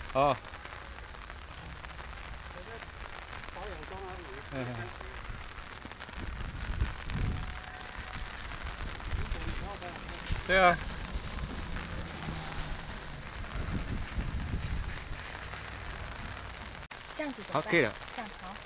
哦， 保养到那里。 对啊。 这样子怎好， 么办？ 可以了。 这样好。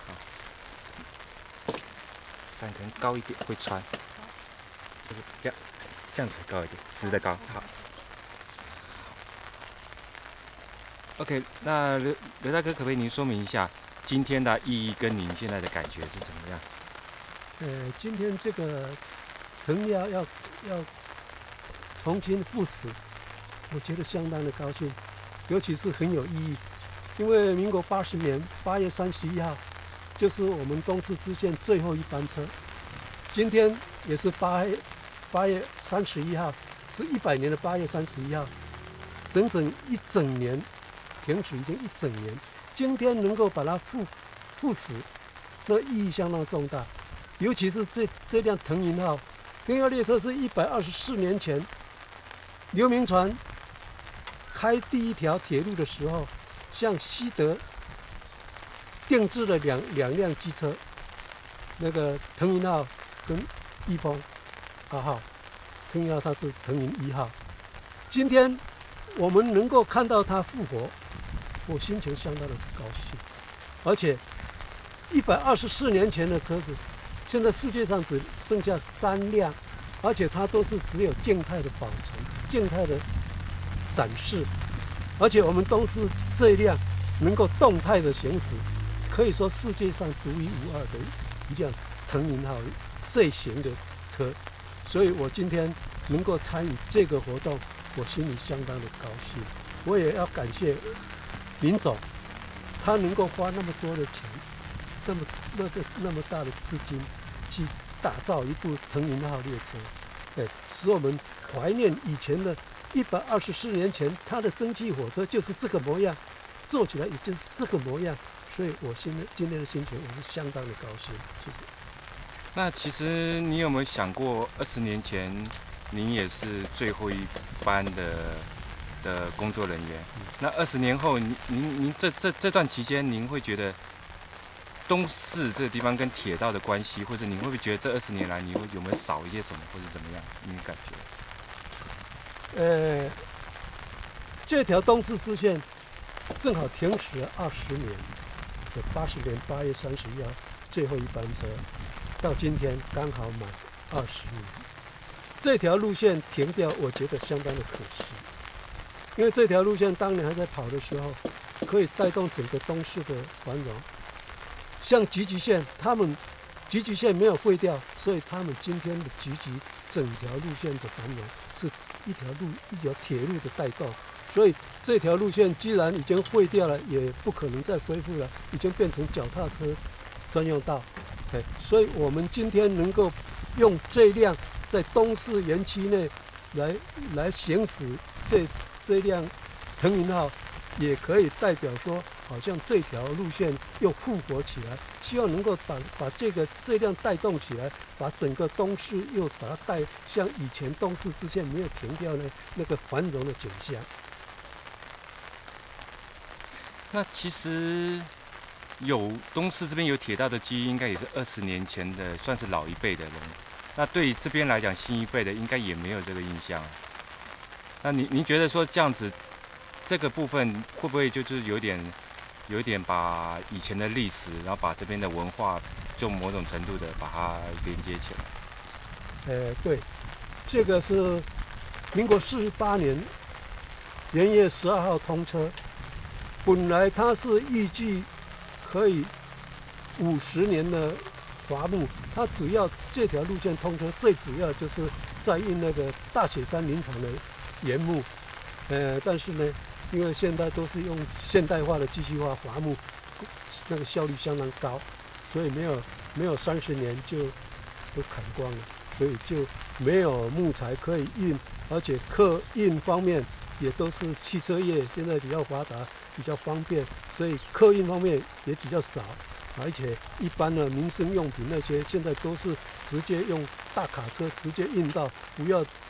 伞可能高一点会穿，就是这样子高一点，直的高。好。OK， 那刘大哥，可不可以您说明一下今天的意义跟您现在的感觉是怎么样？ 今天这个藤寮要重新复始，我觉得相当的高兴，尤其是很有意义，因为民国80年8月31号就是我们东势支线最后一班车，今天也是8月31号，是100年的8月31号，整整一整年。停驶已经一整年，今天能够把它复驶，那意义相当重大。尤其是这辆腾云号列车是124年前刘铭传开第一条铁路的时候，向西德定制了两辆机车，那个腾云号跟益丰2号，腾云号它是腾云1号。今天我们能够看到它复活。我心情相当的高兴，而且124年前的车子，现在世界上只剩下3辆，而且它都是只有静态的保存、静态的展示，而且我们都是这一辆能够动态的行驶，可以说世界上独一无二的一辆腾云号这型的车，所以我今天能够参与这个活动，我心里相当的高兴。我也要感谢林总，他能够花那么多的钱，那么大的资金，去打造一部腾云号列车，使我们怀念以前的124年前它的蒸汽火车就是这个模样，做起来也就是这个模样，所以我今天的心情我是相当的高兴。谢谢。 那其实你有没有想过，20年前您也是最后一班的工作人员？那20年后，您这段期间，您会觉得东势这个地方跟铁道的关系，或者您会不会觉得这20年来，你有没有少一些什么，或者怎么样？您感觉？这条东势支线正好停驶了20年，就80年8月31号最后一班车，到今天刚好满20年。这条路线停掉，我觉得相当的可惜。因为这条路线当年还在跑的时候，可以带动整个东势的繁荣。像集集线，他们集集线没有废掉，所以他们今天的集集整条路线的繁荣是一条铁路的带动。所以这条路线既然已经废掉了，也不可能再恢复了，已经变成脚踏车专用道。所以我们今天能够用这辆在东势园区内来行驶这辆腾云号，也可以代表说，好像这条路线又复活起来，希望能够把这辆带动起来，把整个东势又把它带像以前东势支线没有停掉的那个繁荣的景象。 那其实东势这边有铁道的记忆，应该也是20年前的，算是老一辈的人。那对于这边来讲，新一辈的应该也没有这个印象。那您觉得说这样子，这个部分会不会就是有一点把以前的历史，然后把这边的文化，就某种程度的把它连接起来？ 对，这个是民国48年元月12号通车，本来它是预计可以50年的伐木，它主要这条路线通车，最主要就是在运那个大雪山林场的原木，但是呢，因为现在都是用现代化的机器化伐木，那个效率相当高，所以没有30年就都砍光了，所以就没有木材可以运，而且客运方面也都是汽车业现在比较发达，比较方便，所以客运方面也比较少。而且一般的民生用品那些，现在都是直接用大卡车直接运到，不要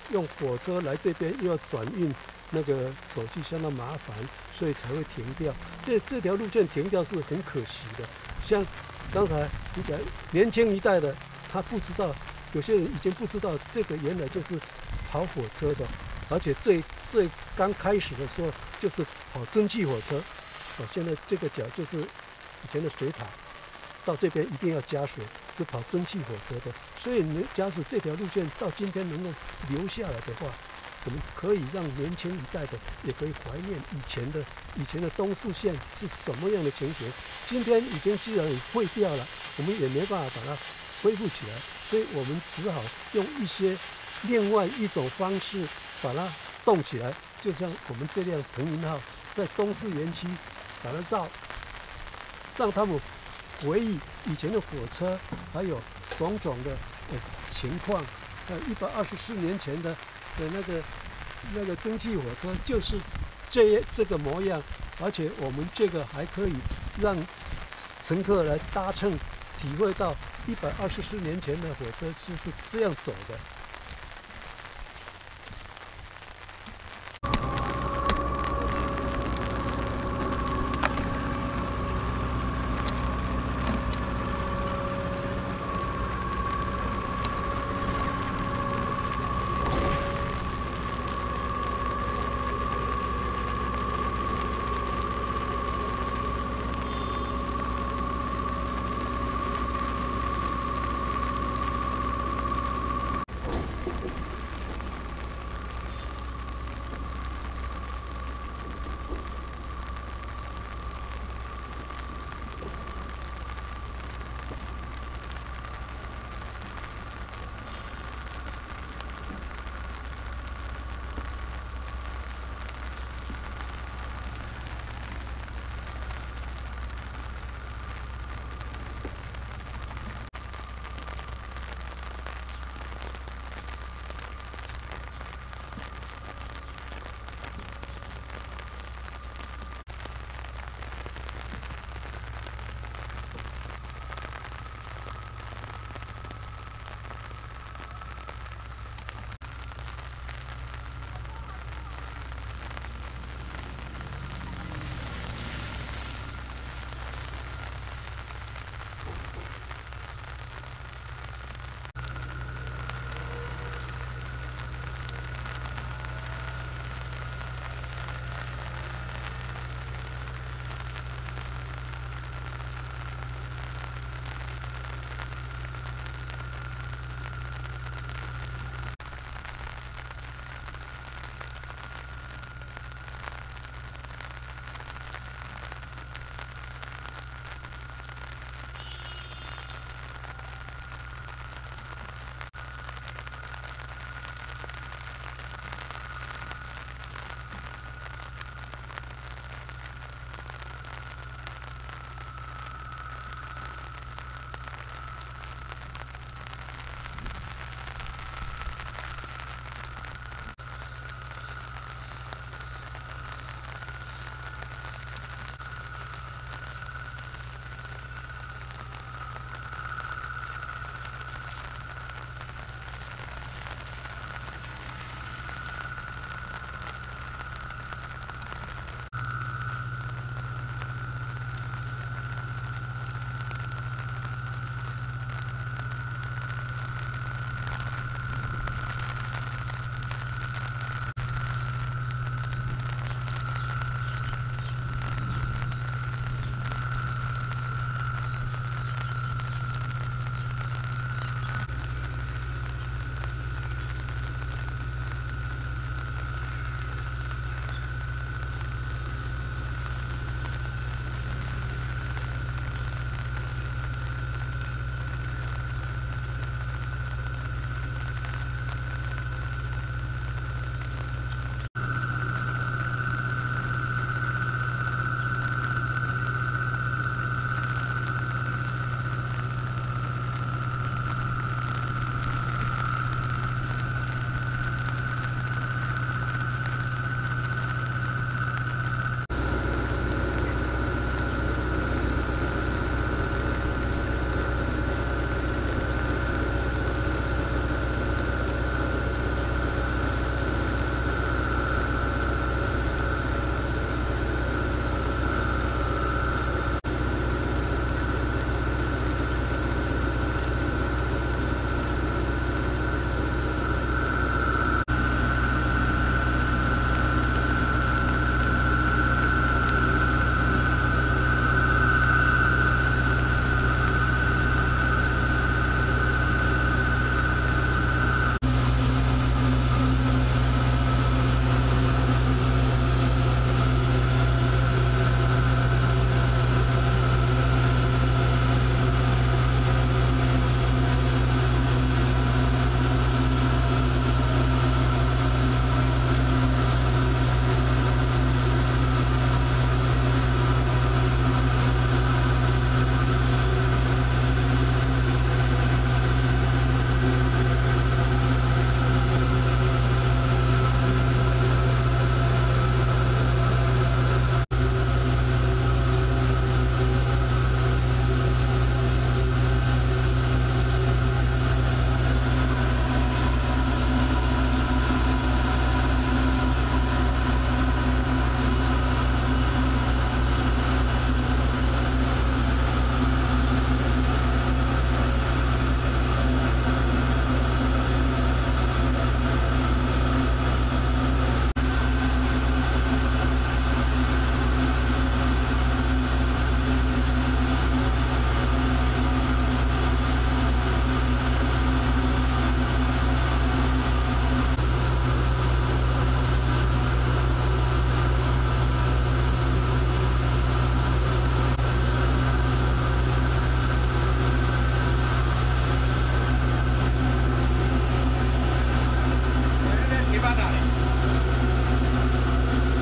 用火车来这边又要转运那个手续相当麻烦，所以才会停掉。这条路线停掉是很可惜的。像刚才你讲年轻一代的，他不知道，有些人已经不知道这个原来就是跑火车的，而且最刚开始的时候就是跑蒸汽火车。现在这个角就是以前的水塔，到这边一定要加水，是跑蒸汽火车的。所以，假使这条路线到今天能够留下来的话，我们可以让年轻一代的也可以怀念以前的东势线是什么样的情形。今天已经既然废掉了，我们也没办法把它恢复起来，所以我们只好用另外一种方式把它动起来。就像我们这辆腾云号在东势园区把它绕，让他们回忆以前的火车，还有种种的情况。124年前的那个蒸汽火车就是这个模样，而且我们这个还可以让乘客来搭乘，体会到124年前的火车就是这样走的。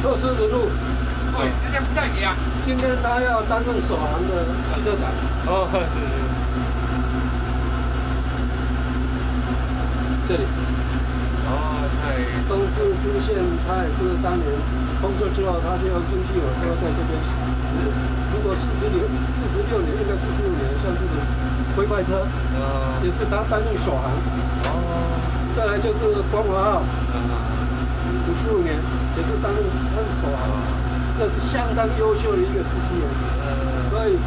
特殊的路。 对，今天不在你啊。 今天他要担任首航的汽车长。 哦，是。 这里。 哦，在东四支线，他也是当年通车之后，他就用经济火车在这边。如果46年，应该46年，像这种灰快车，也是他担任首航。 哦。 再来就是光华号，55年也是担任他是首航，这是相当优秀的一个司机所以。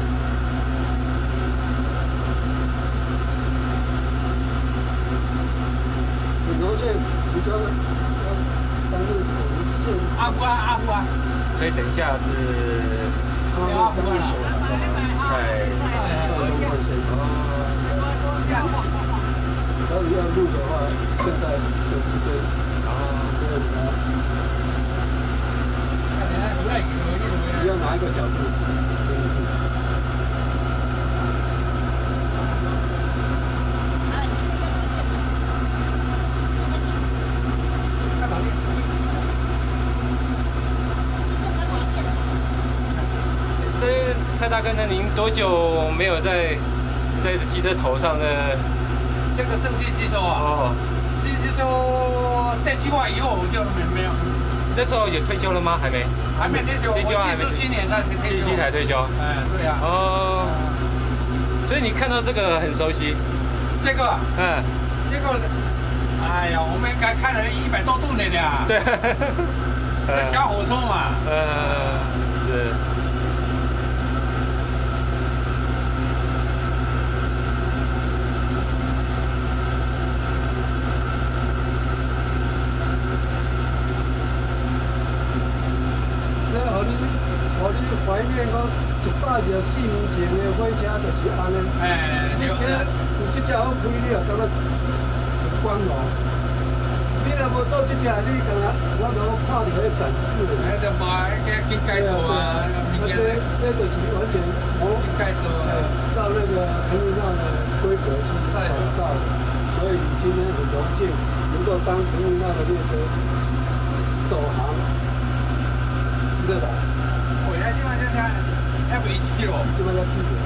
锦州线比较担任我们县阿福啊， 所以等一下是阿福了， 在东万先假如要录的话，现在的时间你要哪一个角度？ 蔡大哥，那您多久没有在机车头上呢？ 这个正机汽车啊，机车电气化以后我就没有。 那时候有退休了吗？还没。 还没退休，我77年才退休。 77才退休。 哎，对呀。 哦。所以你看到这个很熟悉。 这个。这个，哎呀，我们应该开了100多度的呀。 对。 小火车嘛。 是。 我你怀念讲124年前的火车就是安尼。你今有这只好开，你也感觉很光荣。你若无做这只，你干那我都看伫咧展示。 哎，就嘛，应该做啊。 这就是完全应该做啊。 照那个藤原上的规格去打造的，所以今天很荣幸能够当藤原上的列车首航，对吧？ 基本上要1km， 基本上1 km。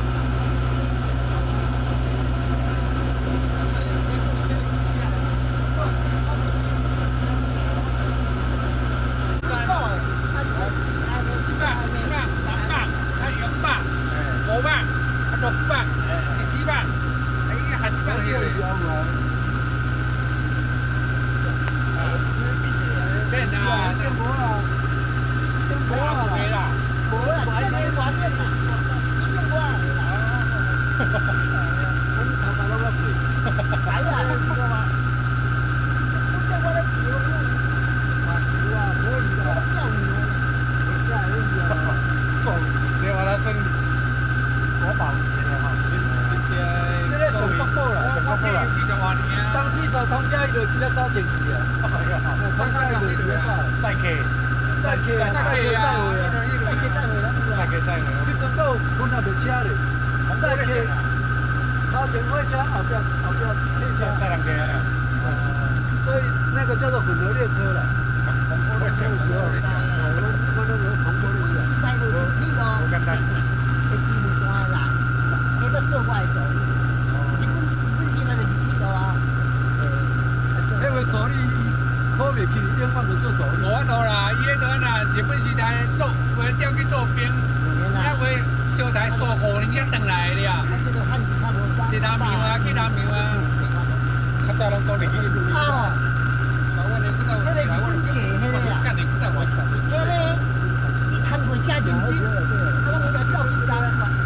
所以那个叫做混合列车了。红的时候，我那个红的时候。 不简单。飞机唔大啦，你要做我的助理。日本现在就是铁路啊。 那个助理考袂起，永远就做助理。 无法度啦，伊迄个呐，日本时代做，为调去做兵，啊为小台数5年才转来的呀。 这个汉字较无法。 去南庙啊，去南庙啊。较早拢讲日语。 啊。迄个日本借迄个啊。迄个，伊摊货真认真，啊，拢只照伊单。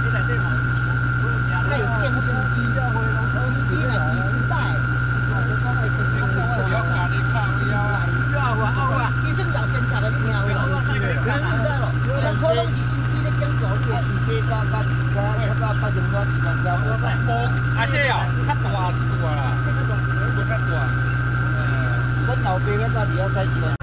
还有电视机，CD 来第时代。医生老先教的你听有？咱可能是司机咧讲助理， 啊这哦，较大事啦，较大。 咱老爸个早伫遐使机。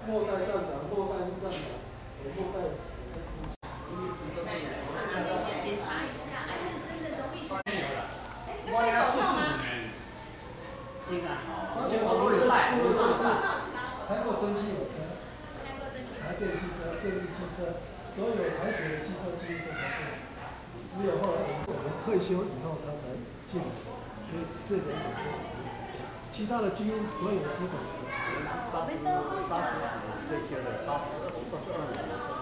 末代站长、末代副站长、末代司机。 先检查一下，哎，真的容易。 我要手套吗？ 而且我们有开过蒸汽火车、台电汽车、电力汽车，所有台铁的汽车几乎都开过。只有后来我们退休以后，他才进来，所以这个其他的几乎所有的车长。 80几退休的，82都是2年。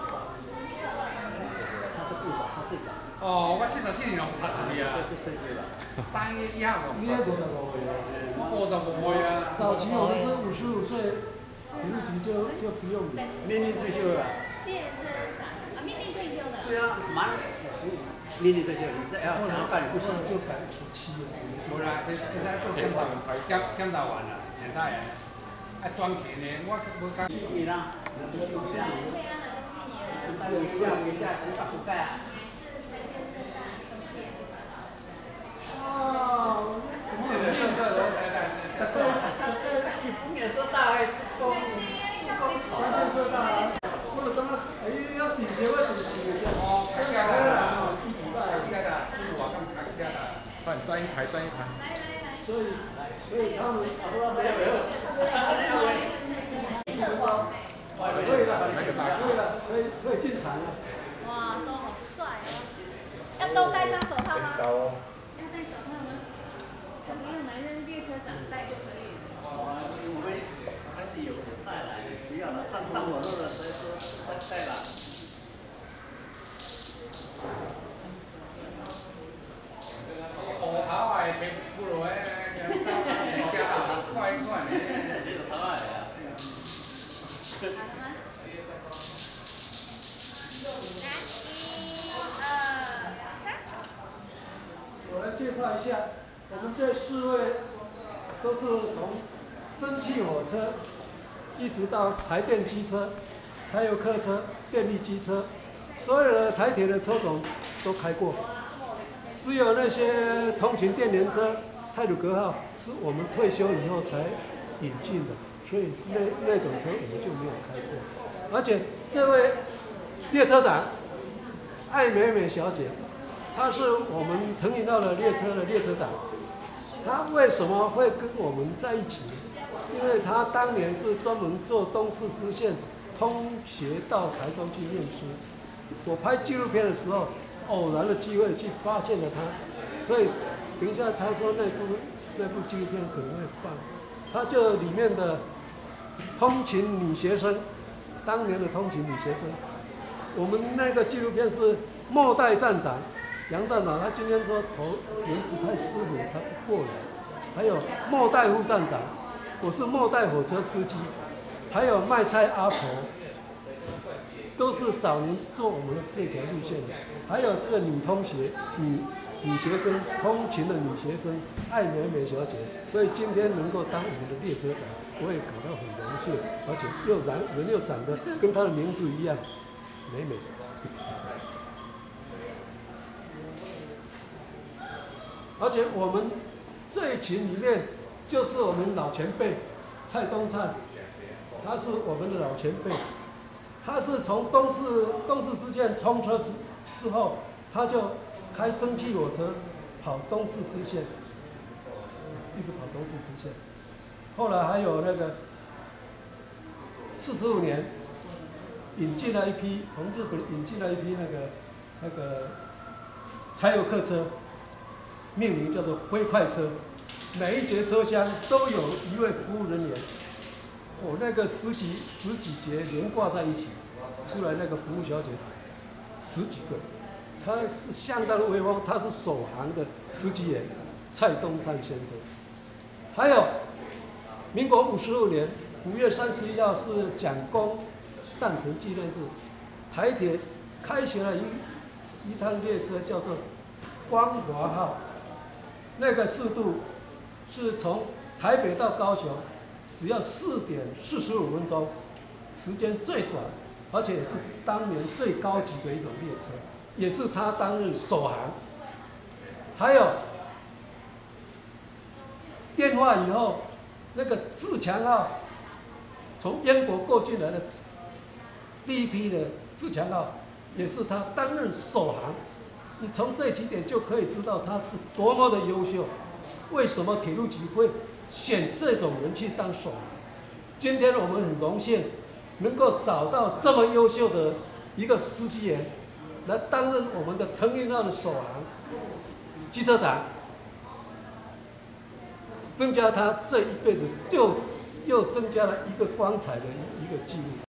他是部长，他最早。 哦，我77年有读书啊。 对了。 3月1号。 你也55岁啊？ 我55岁啊。 早期我们是55岁，体育局就不用你。 面临退休了。 列车长啊，面临退休的。 对啊，满55，面临退休，你再要想要干你不行。 就改57了。 无啦，现在做检查完了，现在啊专勤的，我讲。 你啦，你休息啊。待会下次打不盖啊。哦，怎么会你福建社大会公社大啊，我就感觉要评协会主席的哦，开假啦， 一礼拜应该的，师傅啊，刚开假啦，快站一排，站一排。 所以他们不知道谁有没有？可以进场了。 哇，都好帅哦！要都戴上手套吗？要戴手套吗？不用了，让列车长戴就可以了。 我们还是有带来的，不要了，上火车的时候带了。 河头啊，平不如诶，快快的。 好了吗？ 我来介绍一下，我们这4位都是从蒸汽火车一直到柴电机车、柴油客车、电力机车，所有的台铁的车种都开过，只有那些通勤电联车、太鲁阁号是我们退休以后才引进的，所以那种车我们就没有开过。而且这位列车长艾美美小姐，她是我们腾云道的列车的列车长。她为什么会跟我们在一起？因为她当年是专门做东势支线通协到台中去念书。我拍纪录片的时候，偶然的机会去发现了她，所以等一下她说那部纪录片可能会放。她就里面的通勤女学生，当年的通勤女学生。我们那个纪录片是末代站长杨站长，他今天说头人不太舒服，他不过来。还有末代副站长，我是末代火车司机，还有卖菜阿婆，都是早年做我们的这条路线的。还有这个女通学女学生，通勤的女学生艾美美小姐，所以今天能够当我们的列车长，我也感到很荣幸，而且人又长得跟她的名字一样。美美，而且我们这一群里面，就是我们老前辈蔡东灿，他是我们的老前辈，他是从东势支线通车之后，他就开蒸汽火车跑东势支线，一直跑东势支线，后来还有那个45年。引进了一批，从日本引进了一批那个柴油客车，命名叫做灰快车，每一节车厢都有一位服务人员，那个十几节连挂在一起，出来那个服务小姐10几个，她是相当的威风，她是首航的司机员蔡东灿先生。还有民国55年5月31号是蒋公诞辰纪念日，台铁开行了一趟列车，叫做光华号。那个速度是从台北到高雄，只要4点45分钟，时间最短，而且也是当年最高级的一种列车，也是他当日首航。还有电话以后，那个自强号。 从燕国过进来的第一批的自强号，也是他担任首航。你从这几点就可以知道他是多么的优秀。为什么铁路局会选这种人去当首航？今天我们很荣幸能够找到这么优秀的一个司机员来担任我们的腾云号的首航机车长，增加他这一辈子就又增加了一个光彩的一个记录。